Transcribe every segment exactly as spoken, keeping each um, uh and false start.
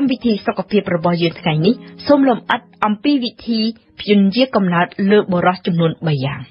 កម្មវិធីសុខភាពរបស់យើងថ្ងៃនេះសូមលម្អិតអំពីវិធីព្យាយាមកំណើតលើបុរសចំនួនបីយ៉ាង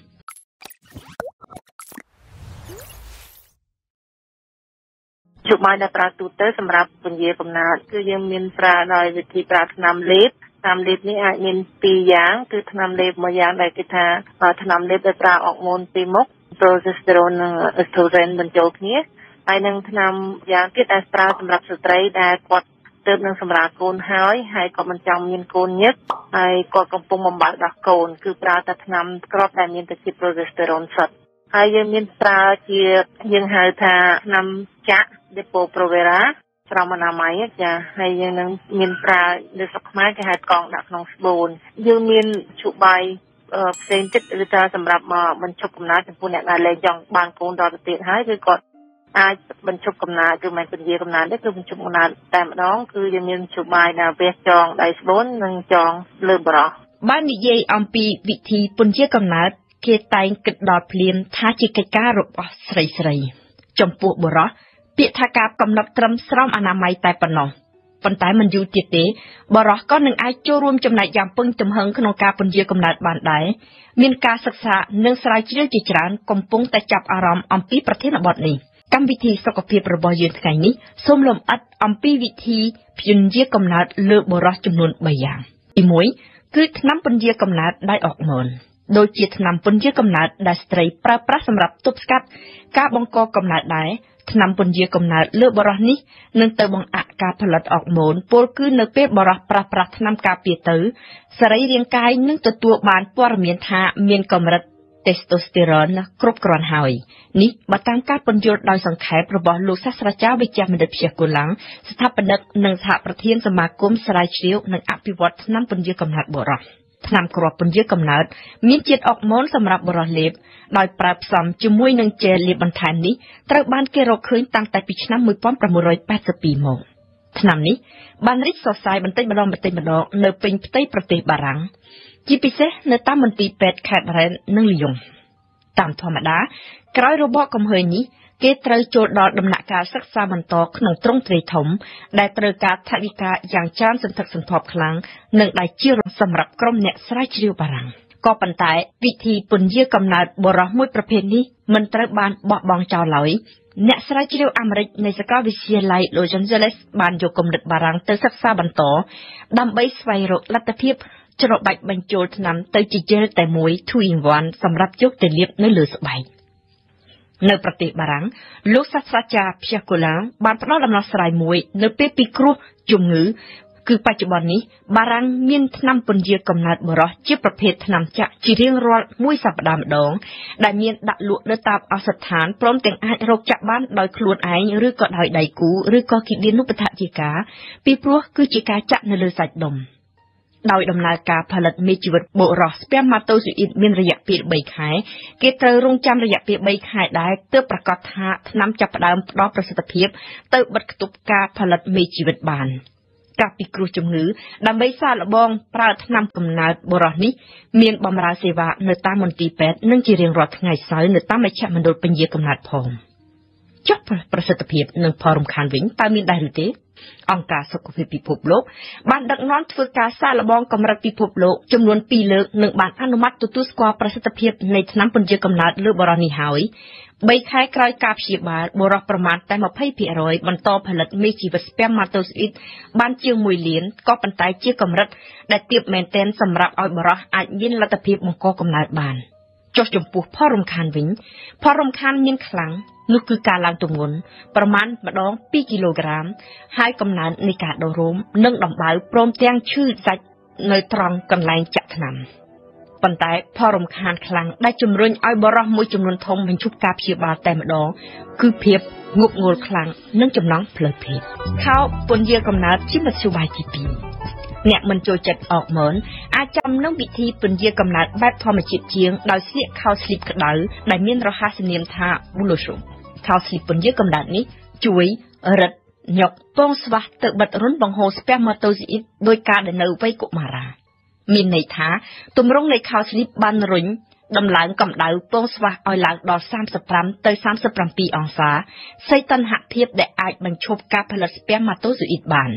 ជួបមកដល់ប្រើទូទៅសម្រាប់ពញាកំណើតគឺយើងមានប្រើដោយវិធីប្រើថ្នាំលេបថ្នាំលេបនេះអាចមានពីរយ៉ាងគឺថ្នាំលេបមួយយ៉ាងដែលគេថាថ្នាំលេបដែលប្រើអុកម៉ូនពីរមុខ progesterone និង estrogen បញ្ចូលគ្នាហើយនឹងថ្នាំយ៉ាងទៀតដែលប្រើសម្រាប់ស្ត្រីដែលគាត់ទើបនឹងសម្រាលកូនហើយហើយក៏មិនចង់មានកូនញឹកហើយក៏កំពុងបំបៅដោះកូនគឺប្រើតែថ្នាំគ្រាប់ដែលមានតែជា progesterone សុទ្ធហើយយើងមានប្រើជាយើងហៅថាថ្នាំចាក់ Depo Provera ស្រោមអនាម័យចាហើយយើងនឹងមានប្រើលើស្រុកខ្មែរគេហៅកងដាក់ក្នុងស្បូនយើងមានជូបាយផ្សេងទៀតគឺថាសម្រាប់បញ្ឈប់កំណើតចំពោះអ្នកដែលលែងចង់បានកូនដល់ទៅទៀតហើយគឺគាត់អាចបញ្ឈប់កំណើតគឺមិនពន្យាកំណើតទេគឺបញ្ឈប់កំណើតតែម្ដងគឺយើងមានជូបាយដែលវះចងដៃស្បូននិងចងលើបរោះបាននិយាយអំពីវិធីពន្យាកំណើតគេតែងគិតដល់ភ្លាមថាជាកិច្ចការរបស់ស្រីស្រីចំពោះបុរសពាក្យថាការកំណត់ត្រឹមស្រោមអនាម័យតែប៉ុណ្ណោះប៉ុន្តែមិនយូរទៀតទេបរោះក៏នឹងអាចចូលរួមចំណែកយ៉ាងពឹងចំហឹងក្នុងការពន្យាកំណើតបានដែរមានការសិក្សានិងស្រាវជ្រាវជាច្រើនកំពុងតែចាប់អារម្មណ៍អំពីប្រធានបទនេះកម្មវិធីសុខភាពរបស់យើងថ្ងៃនេះសូមលម្អិតអំពីវិធីពន្យាកំណើតលើបុរសចំនួនបីយ៉ាងទីមួយគឺថ្នាំពន្យាកំណើតដោយអុកម៉ូនដូចជាថ្នាំពន្យាកំណើតដែលស្ត្រីប្រើប្រាស់សម្រាប់ទប់ស្កាត់ការបង្កកំណើតដែរថ្នាំពន្យាកំណើតលើបុរសនេះនឹងទៅបង្អាក់ការផលិតអុកម៉ូនពលគឺនៅពេលបុរសប្រើប្រាស់ថ្នាំការពារទៅសរីរាង្គកាយនឹងទទួលបានព័ត៌មានថាមានកម្រិតtestosterone គ្រប់គ្រាន់ហើយនេះបើតាមការពន្យល់ដោយសង្ខេបរបស់លោកសាស្ត្រាចារ្យវិជ្ជបណ្ឌិតភៀសកូឡាំងស្ថាបនិកនិងសហប្រធានសមាគមស្រាវជ្រាវនិងអភិវឌ្ឍថ្នាំពន្យាកំណើតបុរសថ្នាំគ្រាប់ពន្យាកំណើតមានជាតិអុកម៉ូនសម្រាប់បុរសលេបដោយប្រើផ្សំជាមួយនឹងជែលលាបបន្ថែមនេះត្រូវបានគេរកឃើញតាំងតែពីឆ្នាំmột nghìn chín trămแปดสิบពីមកថ្នាំនេះបានរីកសុសសាយបន្តិចម្ដងបន្តិចម្ដងនៅពេញផ្ទៃប្រទេសបារាំងជាពិសេសនៅតាមមន្ទីរពេទ្យខេត្តរ៉េននិងលីយ៉ុងតាមធម្មតាក្រោយរបបកំហើញនេះគេត្រូវចូលដល់ដំណាក់កាលសិក្សាបន្តក្នុងទ្រង់ទ្រាយធំដែលត្រូវការថវិកាយ៉ាងច្រើនសន្ធឹកសន្ធាប់ខ្លាំងនិងដែលជាសម្រាប់ក្រុមអ្នកស្រាវជ្រាវបារាំងក៏ប៉ុន្តែវិធីពន្យាកំណើតបុរសមួយប្រភេទនេះមិនត្រូវបានបោះបង់ចោលឡើយអ្នកស្រាវជ្រាវអាមេរិកនៃសាកលវិទ្យាល័យ Los Angeles បានយកគំនិតបារាំងទៅសិក្សាបន្តដើម្បីស្វែងរកលទ្ធភាពច្របាច់បញ្ចូលថ្នាំទៅជាជែលតែមួយ two in one សម្រាប់យកទៅលាបនៅលើស្បែកនៅប្រទេសបារាំងលោកសាស្ត្រាចារ្យភៀសកូឡាំងបានផ្ដល់ដំណោះស្រាយមួយនៅពេលពិគ្រោះជំងឺគឺបច្ចុប្បន្ននេះបារាំងមានថ្នាំពន្យាកំណើតបុរសជាប្រភេទថ្នាំចាក់ជារៀងរាល់មួយសប្តាហ៍ម្ដងដែលមានដាក់លក់នៅតាមឱសថស្ថានព្រមទាំងអាចរកចាក់បានដោយខ្លួនឯងឬក៏ដោយដៃគូឬក៏គិលានុបដ្ឋាយិកាពីព្រោះគឺជាការចាក់នៅលើសាច់ដុំដោយដំណើរការផលិតមេជីវិតបុរសស្ពាំម៉ាតូស៊ូអ៊ីតមានរយៈពេលបីខែគេត្រូវរងចាំរយៈពេលបីខែដែរទើបប្រកាសថាថ្នាំចាប់ផ្ដើមផ្ដល់ប្រសិទ្ធភាពទៅបិទគប់ការផលិតមេជីវិតបានការពិគ្រោះជំងឺដើម្បីសាកល្បងប្រើថ្នាំកំណើតបុរសនេះមានបម្រើសេវានៅតាមមន្ទីរពេទ្យនិងជារៀងរាល់ថ្ងៃសៅរ៍នៅតាមមជ្ឈមណ្ឌលពន្យាកំណើតផងចុះប្រសិទ្ធភាពនិងផលរំខានវិញតើមានដែរឬទេអង្គការសុខភាពពិភពលោកបានដឹកនាំធ្វើការសាកល្បងកម្រិតពិភពលោកចំនួនពីរលើកនិងបានអនុម័តទទួលស្គាល់ប្រសិទ្ធភាពនៃថ្នាំពន្យាកំណើតលើបុរសនេះហើយបីខែក្រោយការព្យាបាលបុរសប្រមាណតែยี่สิบភាគរយ បន្តផលិតមេជីវិតស្ពាំម៉ាតូស៊ូអ៊ីតបានជាងមួយលានក៏ប៉ុន្តែជាកម្រិតដែលទាបមែនទែនសម្រាប់ឲ្យបុរសអាចមានលទ្ធភាពបង្កកំណើតបានចុះចំពោះផលរំខានវិញផលរំខានមានខ្លាំងនោះគឺការឡើងទម្ងន់ប្រមាណម្ដងពីរគីឡូក្រាមហើយកំណើននៃការដុសរោមនិងដំបៅព្រមទាំងឈឺសាច់នៅត្រង់កន្លែងចាក់ថ្នាំប៉ុន្តែផលរំខានខ្លាំងដែលជំរុញឲ្យបុរសមួយចំនួនធំបញ្ឈប់ការព្យាបាលតែម្ដងគឺភាពងប់ងល់ខ្លាំងនិងចំណង់ផ្លូវភេទខោពន្យាកំណើតជាមធ្យោបាយទីពីរអ្នកមិនចូលចិត្តអុកម៉ូនអាចចាំនឹងវិធីពន្យាកំណើតបែបធម្មជាតិជាងដោយស្លៀកខោស្លីបក្តៅដែលមានរហស្សនាមថា Blouson ខោស្លីបពន្យាកំណើតនេះជួយរឹតញុកពងស្វះទៅបិទរុនបង្ហូរស្ពាំម៉ាតូស៊ូអ៊ីតដោយការដែលនៅវ័យកុមារាមានន័យថាទម្រង់នៃខោស្លីបបានរុញដំឡើងកម្ដៅពងស្វះឲ្យឡើងដល់សាមសិបប្រាំទៅសាមសិបប្រាំពីរអង្សាសីតុណ្ហភាពដែលអាចបញ្ឈប់ការផលិតស្ពាំម៉ាតូស៊ូអ៊ីតបាន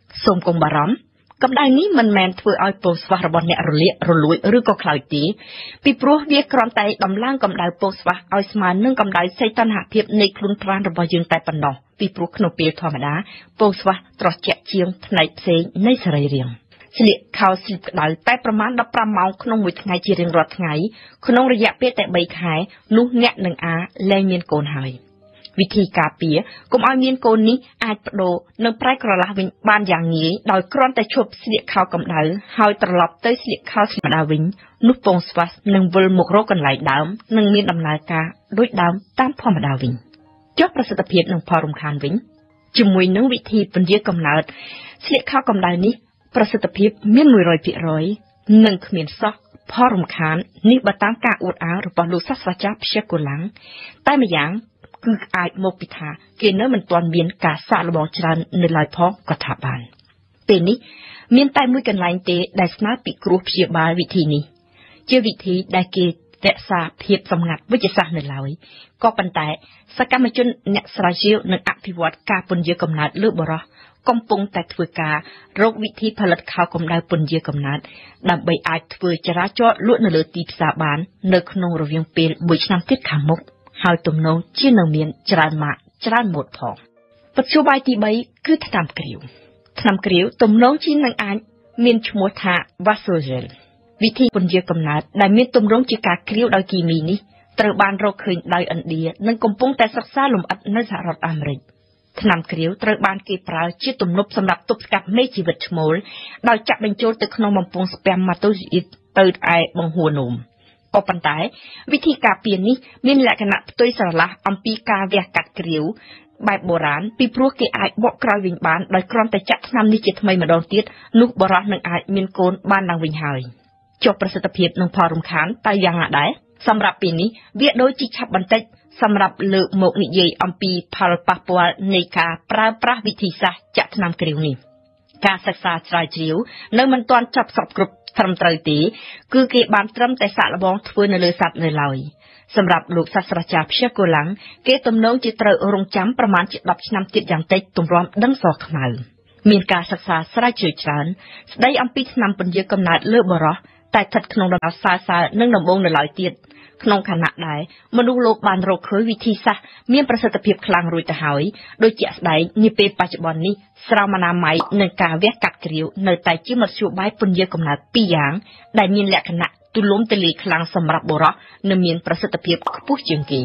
សូមកុំបារម្ភកម្ដៅនេះមិនមែនធ្វើឲ្យពោះស្វះរបស់អ្នករលាករលួយឬក៏ខ្លោចទេពីព្រោះវាគ្រាន់តែដំឡើងកម្ដៅពោះស្វះឲ្យស្មើនឹងកម្ដៅសីតុណ្ហភាពនៃខ្លួនប្រាណរបស់យើងតែប៉ុណ្ណោះពីព្រោះក្នុងពេលធម្មតាពោះស្វះត្រជាក់ជាងផ្នែកផ្សេងនៃសរីរាង្គស្លៀកខោស្លីបក្ដៅតែប្រមាណដប់ប្រាំម៉ោងក្នុងមួយថ្ងៃជារៀងរាល់ថ្ងៃក្នុងរយៈពេលតែបីខែនោះអ្នកនឹងអាចលែងមានកូនហើយវិធីការពារកុំឲ្យមានកូននេះអាចបដូរនិងប្រែក្រឡាស់វិញបានយ៉ាងងាយដោយគ្រាន់តែឈប់ស្លៀកខោកម្ដៅហើយត្រឡប់ទៅស្លៀកខោស្លីបក្ដៅវិញនោះពងស្វាសនឹងវិលមករកកន្លែងដើមនិងមានដំណើរការដូចដើមតាមធម្មតាវិញចុះប្រសិទ្ធភាពនិងផលរំខានវិញជាមួយនឹងវិធីពន្យាកំណើតស្លៀកខោកម្ដៅនេះប្រសិទ្ធភាពមាន មួយរយភាគរយ និងគ្មានសោះផលរំខាននេះបើតាមការអួតអាងរបស់លោកសាស្ត្រាចារ្យព្យាកូឡាំងតែម្យ៉ាងគឺអាចមកពីថាគេនៅមិនទាន់មានការសាកល្បងច្រើននៅឡើយផងក៏ថាបានពេលនេះមានតែមួយកន្លែងទេដែលស្នើពិគ្រោះព្យាបាលវិធីនេះជាវិធីដែលគេរក្សាភាពសម្ងាត់វិទ្យាសាស្ត្រនៅឡើយក៏ប៉ុន្តែសកម្មជនអ្នកស្រាវជ្រាវនិងអភិវឌ្ឍការពន្យាកំណើតលើបុរសកំពុងតែធ្វើការរកវិធីផលិតខោកម្ដៅពន្យាកំណើតដើម្បីអាចធ្វើចរាចរណ៍លក់នៅលើទីផ្សារបាននៅក្នុងរវាងពេលមួយឆ្នាំទៀតខាងមុខហើយទំនងជានឹងមានច្រើនម៉ាកច្រើនម៉ូតផងបច្ចុប្បន្នទីបីគឺថ្នាំគ្រាវថ្នាំគ្រាវទំនងជានឹងអាចមានឈ្មោះថា Vasogel វិធីពន្យាកំណើតដែលមានទម្រង់ជាការគ្រាវដោយគីមីនេះត្រូវបានរកឃើញដោយឥណ្ឌានិងកំពុងតែសិក្សាលម្អិតនៅសហរដ្ឋអាមេរិកថ្នាំគ្រាវត្រូវបានគេប្រើជាទំនប់សម្រាប់ទប់ស្កាត់មេជីវិតឈ្មោលដោយចាក់បញ្ចូលទៅក្នុងបំពង់ស្ពាំម៉ាតូស៊ីអ៊ីតទៅឯបង្ហួរនោមក៏ប៉ុន្តែវិធីការពារនេះមានលក្ខណៈផ្ទុយស្រឡះអំពីការវះកាត់គ្រាវបែបបុរាណពីព្រោះគេអាចបកក្រោយវិញបានដោយគ្រាន់តែចាក់ថ្នាំនេះជាថ្មីម្ដងទៀតនោះបុរសនឹងអាចមានកូនបានឡើងវិញហើយចុះប្រសិទ្ធភាពនិងផលរំខានតើយ៉ាងណាដែរសម្រាប់ពេលនេះវាដូចជាឆាប់បន្តិចសម្រាប់លើកមកនិយាយអំពីផលប៉ះពាល់នៃការប្រើប្រាស់វិធីសាស្ត្រចាក់ថ្នាំគ្រាវនេះការសិក្សាស្រាវជ្រាវនៅមិនទាន់ចប់សពគ្រប់ត្រឹមត្រូវទេគឺគេបានត្រឹមតែសាកល្បងធ្វើនៅលើសត្វនៅឡើយសម្រាប់លោកសាស្ត្រាចារ្យព្យាកូឡាំងគេទំនងជាត្រូវរងចាំប្រមាណជាដប់ឆ្នាំទៀតយ៉ាងតិចទម្រាំដឹងសខ្មៅមានការសិក្សាស្រាវជ្រាវច្រើនស្ដីអំពីថ្នាំពន្យាកំណើតលើបុរសតែស្ថិតក្នុងដំណើរសើសើនិងដំបូងនៅឡើយទៀតក្នុងខណៈដែលមនុស្សលោកបានរកឃើញវិធីសាស្ត្រមានប្រសិទ្ធភាពខ្លាំងរួចទៅហើយដូចជាស្ដែងនាពេលបច្ចុប្បន្ននេះស្រោមអនាម័យនិងការវះកាត់គ្រាវនៅតែជាមធ្យោបាយពន្យាកំណើតពីរយ៉ាងដែលមានលក្ខណៈទូលំទូលាយខ្លាំងសម្រាប់បុរសនិងមានប្រសិទ្ធភាពខ្ពស់ជាងគេ